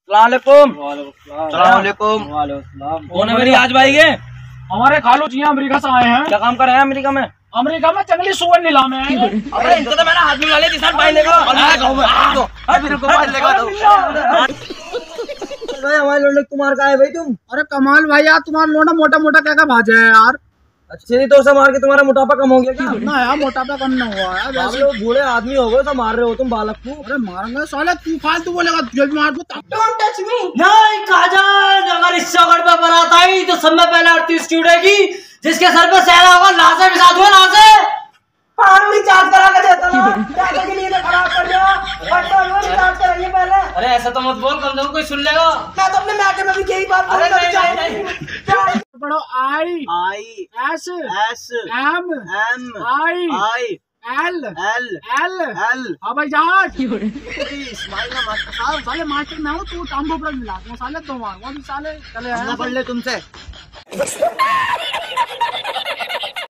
कौन है मेरी आज भाई ये? हमारे खालू जी अमेरिका से आए हैं। क्या काम कर रहे हैं अमेरिका में? अमेरिका में जंगली सुअर नीलाम है। अरे इनको तो मैंने हाथ में डाले जिसान भाई लेगा। हमारे लोग तुम्हार का है भाई तुम? अरे कमाल भाई यार, तुम्हारा लोना मोटा मोटा क्या भाजा है यार। अच्छे तो उसे मार के तुम्हारा मोटापा कम हो गया क्या? ना यार मोटापा कम ना हुआ है। वैसे लोग बूढ़े आदमी हो गए तो मार रहे हो तुम बालक को। अरे मारेंगे साले, तू फालतू बोलेगा जब मार दो। Don't touch me. नहीं काजल, अगर इस शगड़ पे बारात आई तो सब में पहले आरती उसकी उड़ेगी, जिसके सर पे सहरा होगा लाशें भी साथ हुए लाशें। पान रिचार्ज करा के देता ना, पैसे के लिए तो खराब कर दिया। पेट्रोल में रिचार्ज कराइए पहले। अरे ऐसा तो मत बोल, कम से कम कोई सुन लेगा। मैं तो अपने मैके में भी यही बात बोल रहा हूं। पढ़ो I I S S M M I I L L L L. हवाई जहाज। इस्माइल का मास्टर साहब। साले मास्टर मैं हूँ, तू टांगों पर मिला साले, तो मार साले चले पढ़ ले तुमसे।